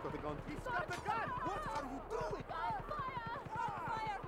got the gun. He's got the gun! What are you doing? Fire! Fire!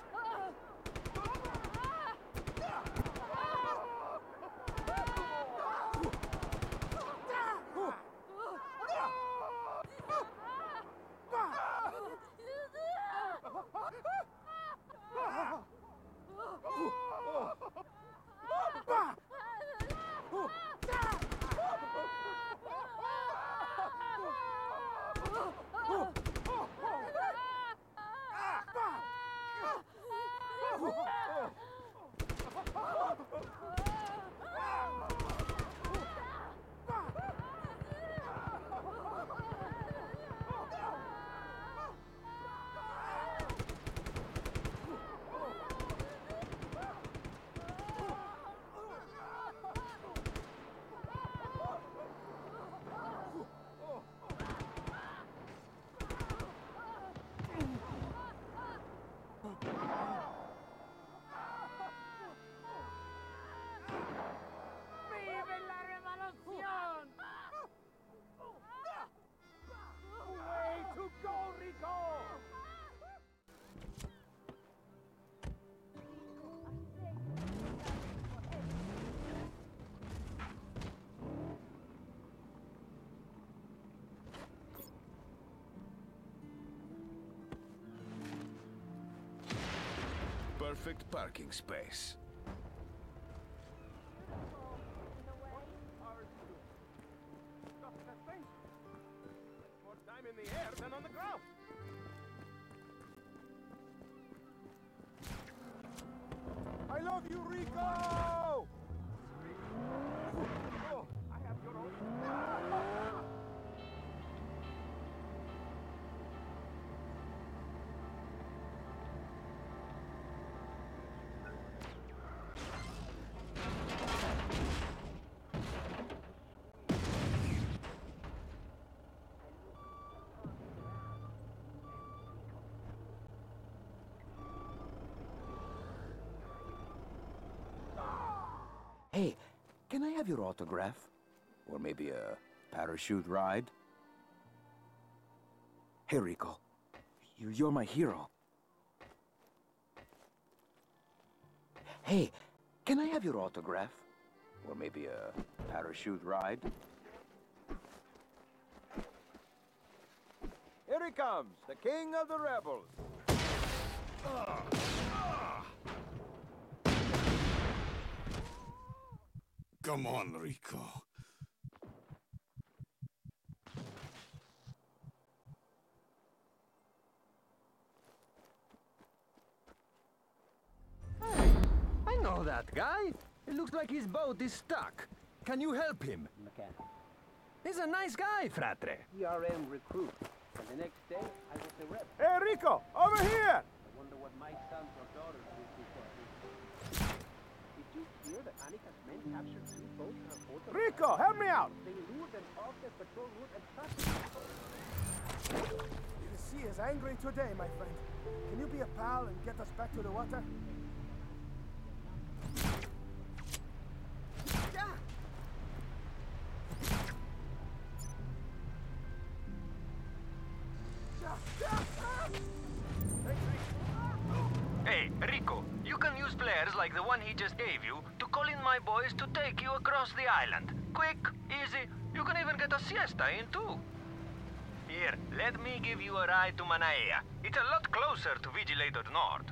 Perfect parking space. More time in the air than on the ground. I love you, Rico! Oh, I have your own. Hey, can I have your autograph? Or maybe a parachute ride? Hey, Rico. You're my hero. Hey, can I have your autograph? Or maybe a parachute ride? Here he comes, the king of the rebels. Come on, Rico. Hey, I know that guy. It looks like his boat is stuck. Can you help him? Mechanic. He's a nice guy, fratre. ERM recruit. And the next day, I was the rep. Hey, Rico, over here! I wonder what my sons or daughters will do for me. Did you hear that Annika's men captured 2 boats and a port of... Rico, help me out! They lured them off their patrol route and trapped them. The sea is angry today, my friend. Can you be a pal and get us back to the water? Hey, Rico, you can use flares like the one he just gave you to call in my boys to take you across the island. Quick, easy, you can even get a siesta in too. Here, let me give you a ride to Manaea. It's a lot closer to Vigilator North.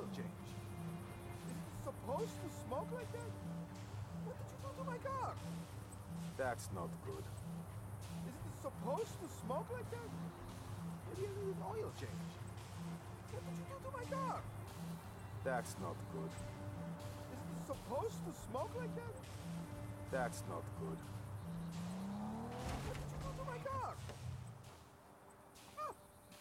change. Is it supposed to smoke like that? What did you do to my car? That's not good. Is it supposed to smoke like that? Maybe I need an oil change. What did you do to my car? That's not good. Is it supposed to smoke like that? That's not good. What did you do to my car? Ah!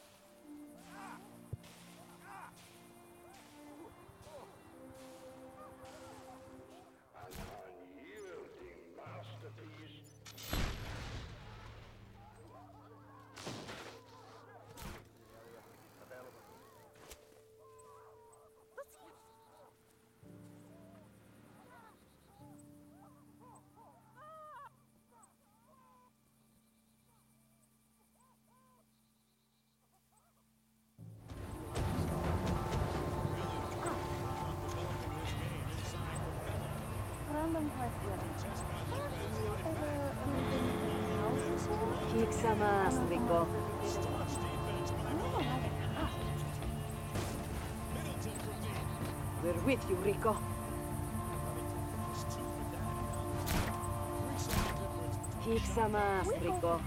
Random question. Kiksa más, Rico. We're with you, Rico. Kiksa más, Rico.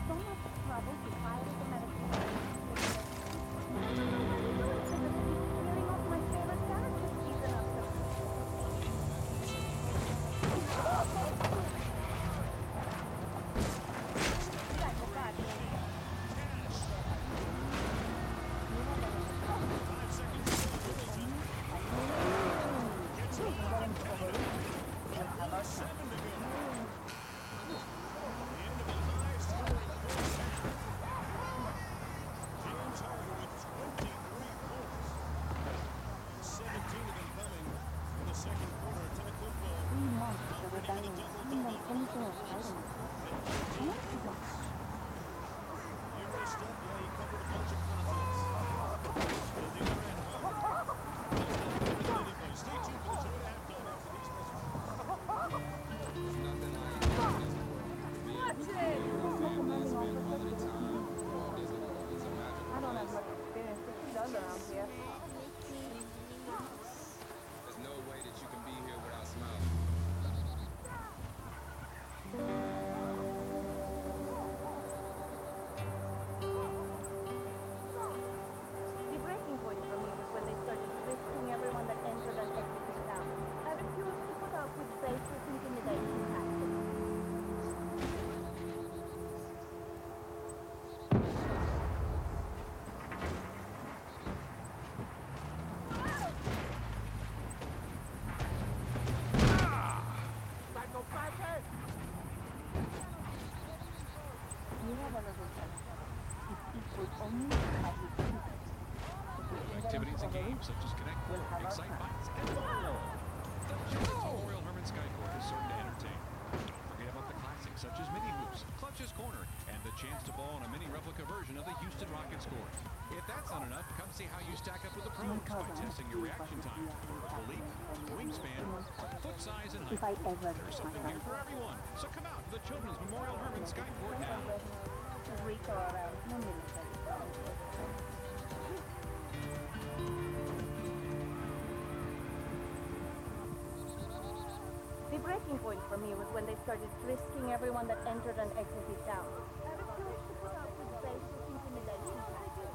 Activities and games such as Connect Four, Excite Bites, and more. Memorial Herman Sky Court is certain to entertain. Don't forget about the classics such as Mini Hoops, Clutch's Corner, and the chance to ball in a mini replica version of the Houston Rockets score. If that's not enough, come see how you stack up with the pros by testing your reaction time, vertical leap, wingspan, foot size, and height. There's something here for everyone. So come out to the Children's Memorial Herman Sky Court now. The breaking point for me was when they started frisking everyone that entered and exited town. I refused to put up with basic intimidation tactics.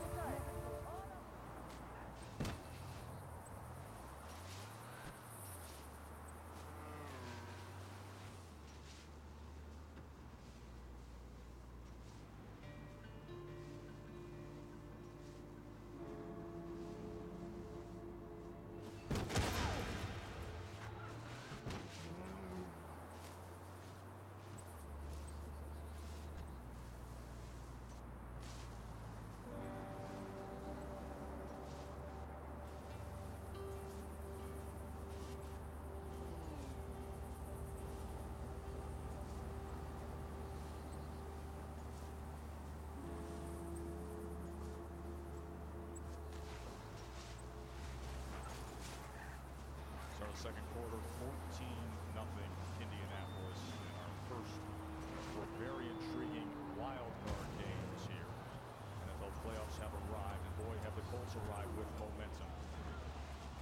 Second quarter, 14-0 Indianapolis in our first four very intriguing wild card games here. NFL playoffs have arrived, and boy, have the Colts arrived with momentum.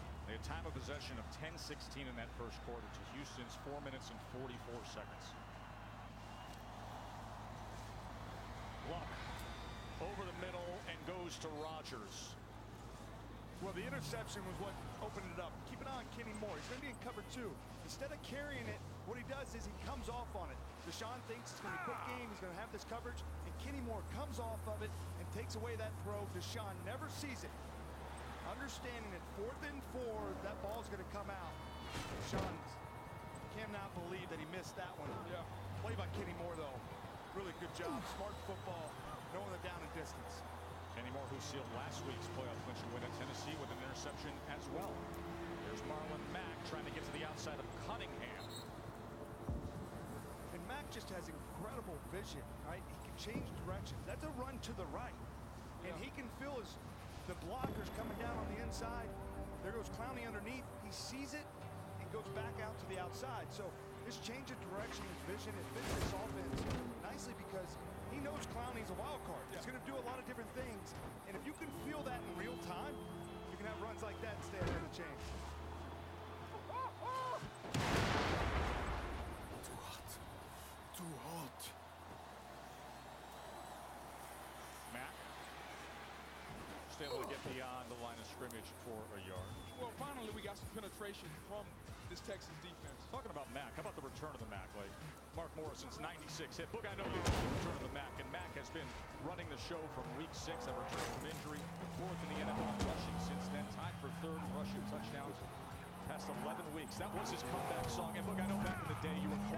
possession of 10-16 in that first quarter to Houston's 4 minutes and 44 seconds. Luck over the middle and goes to Rodgers. Well, the interception was what opened it up. Keep an eye on Kenny Moore. He's going to be in cover 2. Instead of carrying it, what he does is he comes off on it. Deshaun thinks it's going to be a quick game. He's going to have this coverage. And Kenny Moore comes off of it and takes away that throw. Deshaun never sees it. Understanding that 4th and 4, that ball's going to come out. Deshaun cannot believe that he missed that one. Yeah. Play by Kenny Moore, though. Really good job. Smart football. Knowing the down and distance. Kenny Moore, who sealed last week's playoff clincher win at Tennessee with an interception as well. There's Marlon Mack trying to get to the outside of Cunningham. And Mack just has incredible vision, right? He can change direction. That's a run to the right. And he can feel as the blockers coming down on the inside. There goes Clowney underneath. He sees it and goes back out to the outside. So this change of direction and vision, it fits this offense nicely because he knows Clowney's a wild card. He's going to do a lot of different things. And if you can feel that in real time, you can have runs like that and stay ahead of the chains. Too hot. Too hot. Mack just able to get beyond the line of scrimmage for a yard. Well, finally, we got some penetration from this Texas defense. Talking about Mack, how about the return of the Mack? Like Mark Morrison's 96 hit. Book, I know you love the return of the Mack, and Mack has been running the show from week 6. That return from injury, 4th in the NFL rushing since then, tied for 3rd rushing touchdowns past 11 weeks. That was his comeback song. And look, I know back in the day you were